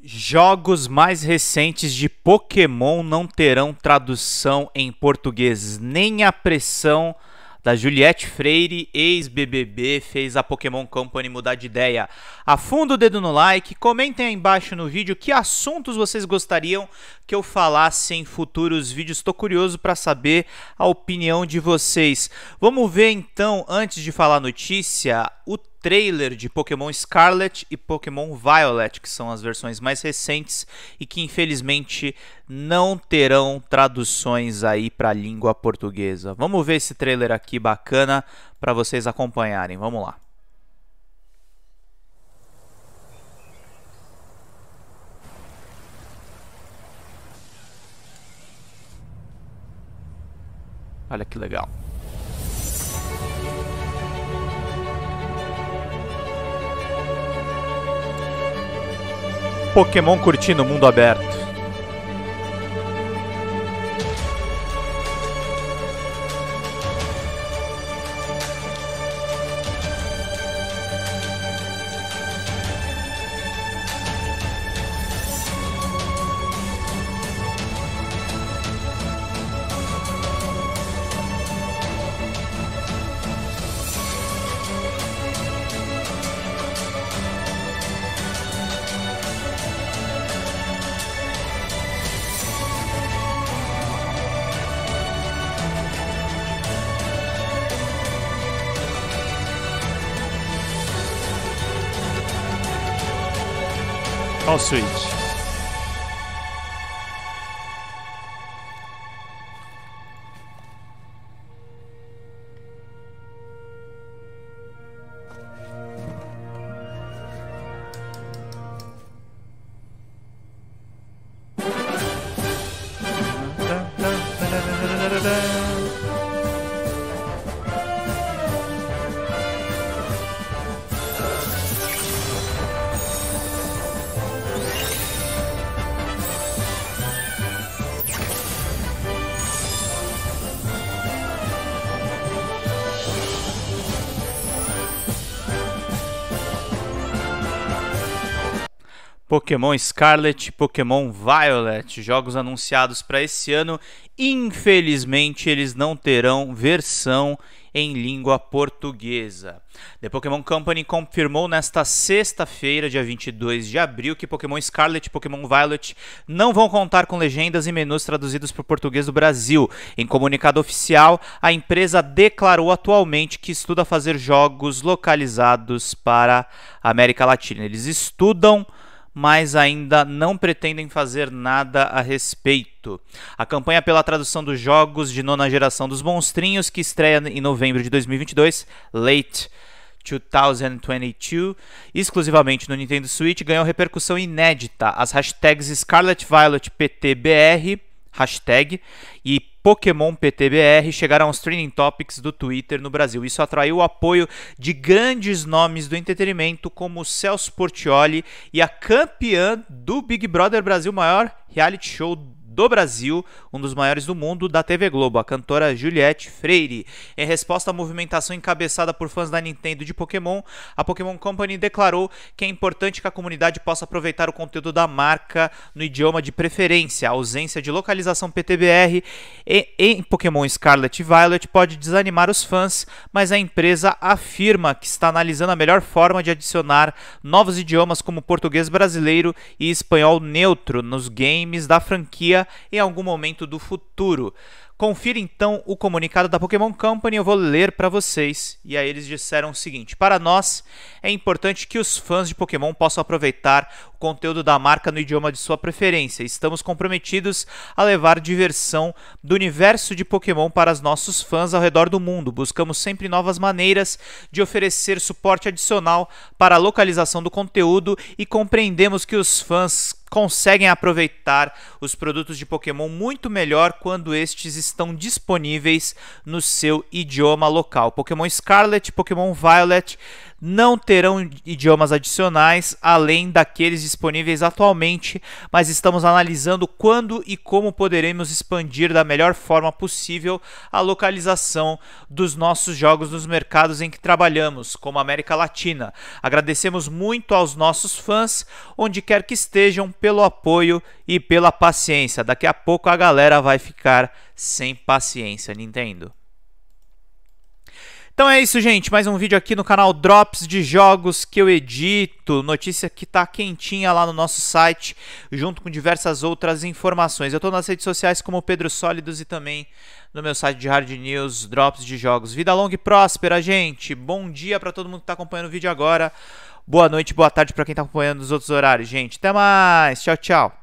Jogos mais recentes de Pokémon não terão tradução em português. Nem a pressão da Juliette Freire, ex-BBB, fez a Pokémon Company mudar de ideia. Afunda o dedo no like, comentem aí embaixo no vídeo que assuntos vocês gostariam que eu falasse em futuros vídeos. Estou curioso para saber a opinião de vocês. Vamos ver então, antes de falar a notícia, o trailer de Pokémon Scarlet e Pokémon Violet, que são as versões mais recentes e que infelizmente não terão traduções aí para a língua portuguesa. Vamos ver esse trailer aqui bacana para vocês acompanharem. Vamos lá. Olha que legal. Pokémon curtindo o mundo aberto. Olha o Switch. Pokémon Scarlet e Pokémon Violet, jogos anunciados para esse ano. Infelizmente, eles não terão versão em língua portuguesa. The Pokémon Company confirmou nesta sexta-feira, dia 22 de abril, que Pokémon Scarlet e Pokémon Violet não vão contar com legendas e menus traduzidos para o português do Brasil. Em comunicado oficial, a empresa declarou atualmente que estuda fazer jogos localizados para a América Latina. Eles estudam, mas ainda não pretendem fazer nada a respeito. A campanha pela tradução dos jogos de nona geração dos monstrinhos, que estreia em novembro de 2022, Late 2022, exclusivamente no Nintendo Switch, ganhou repercussão inédita. As hashtags Scarlet Violet PTBR, hashtag, e Pokémon PTBR chegaram aos trending topics do Twitter no Brasil. Isso atraiu o apoio de grandes nomes do entretenimento como Celso Portiolli e a campeã do Big Brother Brasil, maior reality show do Brasil, um dos maiores do mundo, da TV Globo, a cantora Juliette Freire. Em resposta à movimentação encabeçada por fãs da Nintendo de Pokémon, a Pokémon Company declarou que é importante que a comunidade possa aproveitar o conteúdo da marca no idioma de preferência. A ausência de localização PTBR em Pokémon Scarlet e Violet pode desanimar os fãs, mas a empresa afirma que está analisando a melhor forma de adicionar novos idiomas como português brasileiro e espanhol neutro nos games da franquia em algum momento do futuro. Confira então o comunicado da Pokémon Company, eu vou ler para vocês. E aí eles disseram o seguinte: para nós é importante que os fãs de Pokémon possam aproveitar o conteúdo da marca no idioma de sua preferência. Estamos comprometidos a levar diversão do universo de Pokémon para os nossos fãs ao redor do mundo. Buscamos sempre novas maneiras de oferecer suporte adicional para a localização do conteúdo e compreendemos que os fãs conseguem aproveitar os produtos de Pokémon muito melhor quando estes estão disponíveis no seu idioma local. Pokémon Scarlet e Pokémon Violet não terão idiomas adicionais, além daqueles disponíveis atualmente, mas estamos analisando quando e como poderemos expandir da melhor forma possível a localização dos nossos jogos nos mercados em que trabalhamos, como a América Latina. Agradecemos muito aos nossos fãs, onde quer que estejam, pelo apoio e pela paciência. Daqui a pouco a galera vai ficar sem paciência, Nintendo. Então é isso, gente. Mais um vídeo aqui no canal Drops de Jogos que eu edito. Notícia que tá quentinha lá no nosso site, junto com diversas outras informações. Eu tô nas redes sociais como Pedro Sólidos e também no meu site de Hard News, Drops de Jogos. Vida longa e próspera, gente. Bom dia para todo mundo que tá acompanhando o vídeo agora. Boa noite, boa tarde para quem tá acompanhando nos outros horários, gente. Até mais. Tchau, tchau.